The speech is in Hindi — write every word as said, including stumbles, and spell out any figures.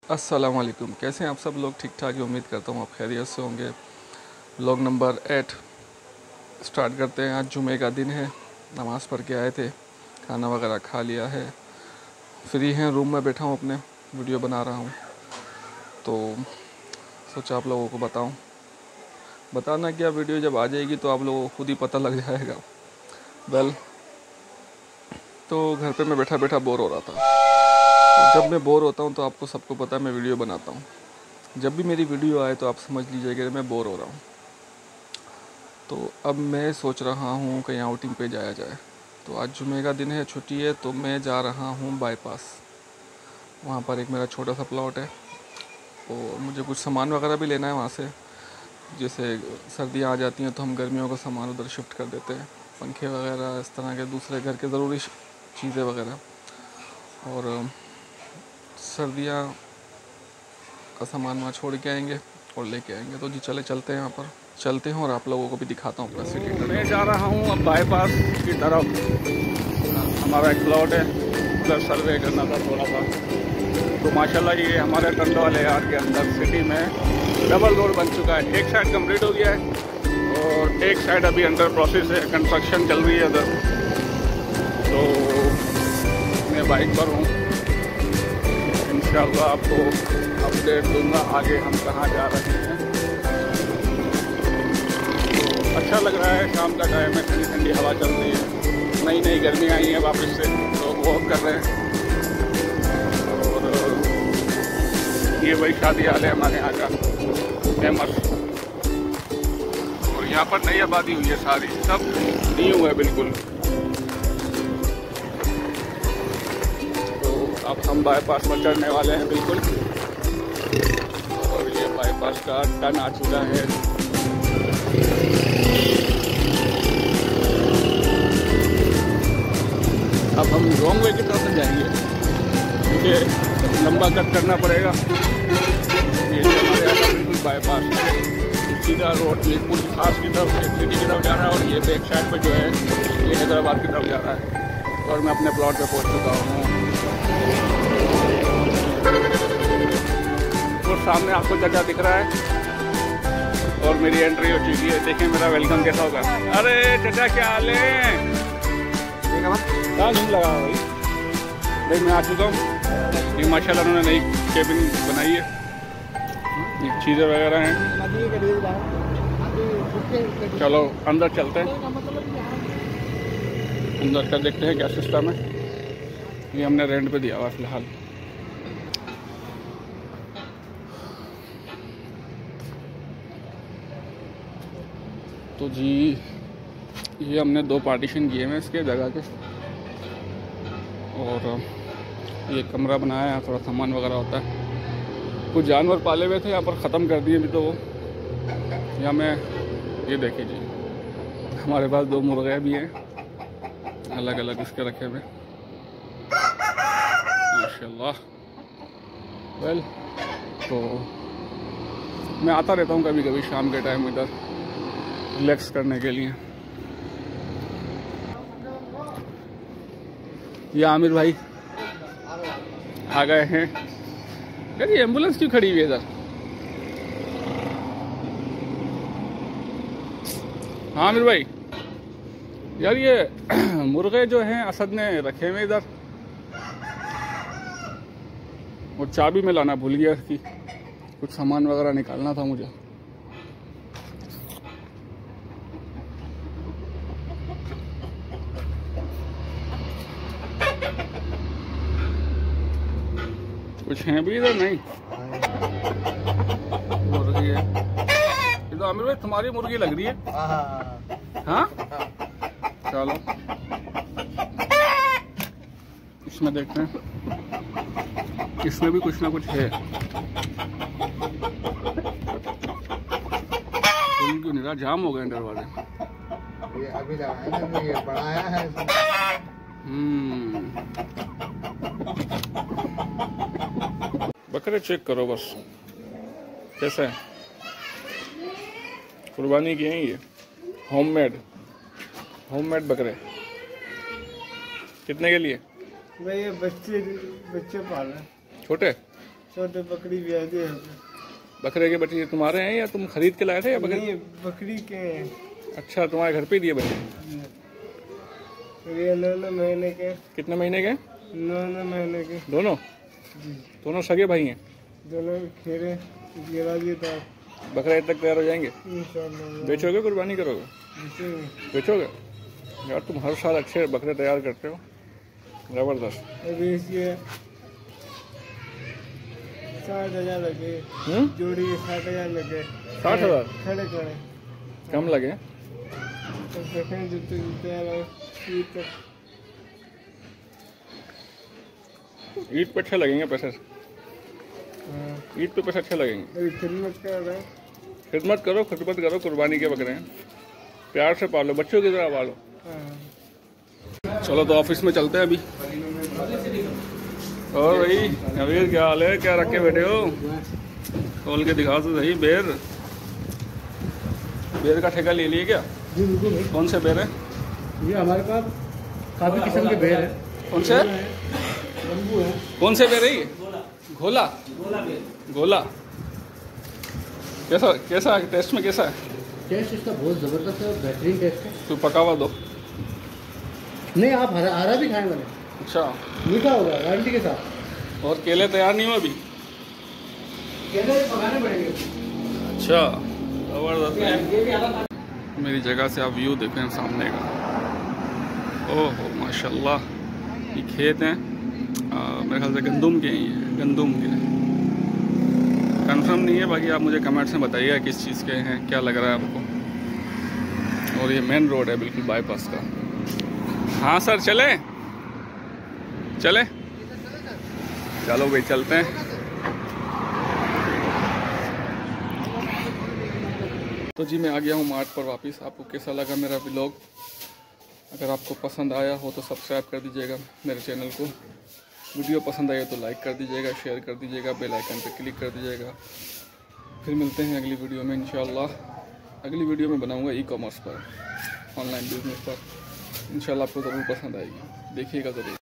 अस्सलामुअलैकुम। कैसे हैं आप सब लोग? ठीक ठाक ही उम्मीद करता हूँ आप खैरियत से होंगे। व्लॉग नंबर एट स्टार्ट करते हैं। आज जुमे का दिन है, नमाज़ पढ़ के आए थे, खाना वगैरह खा लिया है, फ्री हैं, रूम में बैठा हूँ, अपने वीडियो बना रहा हूँ। तो सोचा आप लोगों को बताऊँ। बताना क्या, वीडियो जब आ जाएगी तो आप लोगों को खुद ही पता लग जाएगा। वेल, तो घर पे मैं बैठा बैठा बोर हो रहा था। तो जब मैं बोर होता हूँ तो आपको सबको पता है मैं वीडियो बनाता हूँ। जब भी मेरी वीडियो आए तो आप समझ लीजिएगा कि मैं बोर हो रहा हूँ। तो अब मैं सोच रहा हूँ कहीं आउटिंग पे जाया जाए। तो आज जुमे का दिन है, छुट्टी है, तो मैं जा रहा हूँ बाईपास। वहाँ पर एक मेरा छोटा सा प्लॉट है और मुझे कुछ सामान वगैरह भी लेना है वहाँ से। जैसे सर्दियाँ आ जाती हैं तो हम गर्मियों का सामान उधर शिफ्ट कर देते हैं, पंखे वगैरह, इस तरह के दूसरे घर के ज़रूरी चीज़ें वगैरह। और सर्दियाँ का सामान वहाँ छोड़ के आएंगे और लेके आएंगे। तो जी चले चलते हैं, यहाँ पर चलते हैं और आप लोगों को भी दिखाता हूँ अपना सिटी। मैं जा रहा हूँ अब बाईपास की तरफ। हमारा एक प्लॉट है, उधर सर्वे करना था थोड़ा सा। तो माशाल्लाह ये हमारे टंडवाले यार के अंदर सिटी में डबल रोड बन चुका है। एक साइड कंप्लीट हो गया है और एक साइड अभी अंडर प्रोसेस है, कंस्ट्रक्शन चल रही है उधर। तो मैं बाइक पर हूँ, इंशाल्लाह आपको अपडेट दूंगा आगे हम कहाँ जा रहे हैं। अच्छा लग रहा है, शाम का टाइम है, ठंडी ठंडी हवा चल रही है, नई नई गर्मी आई है वापस से, तो वॉक कर रहे हैं। और ये वही शादी हाल है हमारे यहाँ का फेमस। और यहाँ पर नई आबादी हुई है, सारी सब न्यू है बिल्कुल। तो अब हम बाईपास पर चढ़ने वाले हैं बिल्कुल। और ये बाईपास का टर्न आ चुका है। अब हम रॉन्ग वे की तरफ से जाएंगे क्योंकि लंबा कट करना पड़ेगा। ये हमारे यहाँ का बिल्कुल बाईपास सीधा रोड मीरपुर खास की तरफ सिटी की तरफ जा रहा है और ये बैक साइड पर जो है ये हैदराबाद की तरफ जा रहा है। और मैं अपने प्लॉट पे पहुँच चुका हूँ। और सामने आपको जगह दिख रहा है और मेरी एंट्री हो चुकी है। देखें मेरा वेलकम कैसा होगा। अरे चाचा क्या हाल है? कहाँ नहीं लगा भाई भाई मैं आ चुका हूँ। ये माशाल्लाह उन्होंने नई केबिन बनाई है, चीज़ें वगैरह हैं। चलो अंदर चलते हैं, अंदर का देखते हैं क्या सिस्टम है। ये हमने रेंट पे दिया हुआ फिलहाल। तो जी ये हमने दो पार्टीशन किए हैं इसके जगह के। और ये कमरा बनाया है, थोड़ा सामान वगैरह होता है। कुछ जानवर पाले हुए थे यहाँ पर, ख़त्म कर दिए भी। तो वो यहाँ में ये देखिए जी, हमारे पास दो मुर्गे भी हैं, अलग अलग इसके रखे हुए माशाल्लाह। वेल, तो मैं आता रहता हूँ कभी कभी शाम के टाइम इधर रिलैक्स करने के लिए। ये आमिर भाई आ गए हैं। यार ये एम्बुलेंस क्यों खड़ी हुई है इधर? हाँ आमिर भाई, यार ये मुर्गे जो हैं असद ने रखे हुए इधर, और चाबी में लाना भूल गया इसकी। कुछ सामान वगैरह निकालना था मुझे। कुछ हैं भी इधर? नहीं, मुर्गी है। ये तो आमिर भाई तुम्हारी मुर्गी लग रही है। हाँ चलो इसमें देखते हैं, इसमें भी कुछ ना कुछ है। क्यों नहीं रहा, जाम हो गए दरवाजे। ये अभी लगाया ना, ये बढ़ाया है। हम्म बकरे चेक करो बस कैसा है। कुर्बानी की है ये, होममेड होममेड बकरे। कितने के लिए? मैं ये बच्चे बच्चे पाल रहे हैं, छोटे। छोटे बकरी भी आती है। बकरे के बच्चे तुम्हारे हैं या तुम खरीद के लाए थे या बकरी? नहीं, बकरी के हैं। अच्छा, तुम्हारे घर पे ही दिए बच्चे? ये नौ नौ महीने के। कितने महीने के? नौ नौ महीने के दोनों? जी। दोनों सगे भाई हैं? दोनों खेरे गिरा दिए था। बकरे तक तैयार हो जाएंगे? इंशाल्लाह। बेचोगे कुर्बानी करोगे? बेचोगे? यार तुम हर साल अच्छे बकरे तैयार करते हो, जबरदस्त। अभी इसके साठ हजार लगे। हम्म? जोड़ी के साठ हजार लगे। साठ हजार? खड़े खड़े कम लगे? तो देखें जूते जूते ईद तक ईद पे अच्छे लगेंगे पैसे। हाँ। ईद पे पैसे अच्छे लगेंगे। अभी खिदमत कर रहे हैं। खिदमत करो, खिदमत करो, कुर्बानी के बकरे हैं, प्यार से पालो, बच्चों की तरह पालो। हाँ। चलो तो ऑफिस में चलते हैं अभी। और भाई नवीर, क्या हाल है? क्या रख के बैठे हो? खोल के दिखा तो सही। बेर बेर का ठेका ले लिए क्या? जी बिल्कुल। कौन से बेर है ये हमारे पास काफी किस्म के बेर है। कौन से? बम्बू है। कौन से बेर है ये? घोला? गोला। कैसा कैसा है? टेस्ट में कैसा है? टेस्ट इसका बहुत ज़बरदस्त है, बेहतरीन टेस्ट है। तो पका हुआ दो। नहीं, आप हरा हरा भी खाएं मैंने। अच्छा, मीठा होगा गारंटी के साथ। और केले तैयार नहीं हुए अभी? केले पकाने पड़ेंगे। अच्छा, जबरदस्त। मेरी जगह से आप व्यू देखें सामने का। ओहो माशाल्लाह, ये खेत हैं, आ, मेरे ख्याल से गंदुम के ही हैं, गंदुम के। कंफर्म नहीं है, बाकी आप मुझे कमेंट्स में बताइएगा किस चीज़ के हैं, क्या लग रहा है आपको। और ये मेन रोड है बिल्कुल बाईपास का। हाँ सर, चले चले चलो भाई, चलते हैं। तो जी मैं आ गया हूँ मार्ट पर वापस। आपको कैसा लगा मेरा व्लॉग? अगर आपको पसंद आया हो तो सब्सक्राइब कर दीजिएगा मेरे चैनल को। वीडियो पसंद आए तो लाइक कर दीजिएगा, शेयर कर दीजिएगा, बेल आइकन पर क्लिक कर दीजिएगा। फिर मिलते हैं अगली वीडियो में इंशाल्लाह। अगली वीडियो में बनाऊंगा ई कॉमर्स पर, ऑनलाइन बिजनेस पर। इंशाल्लाह आपको ज़रूर पसंद आएगी, देखिएगा ज़रूर।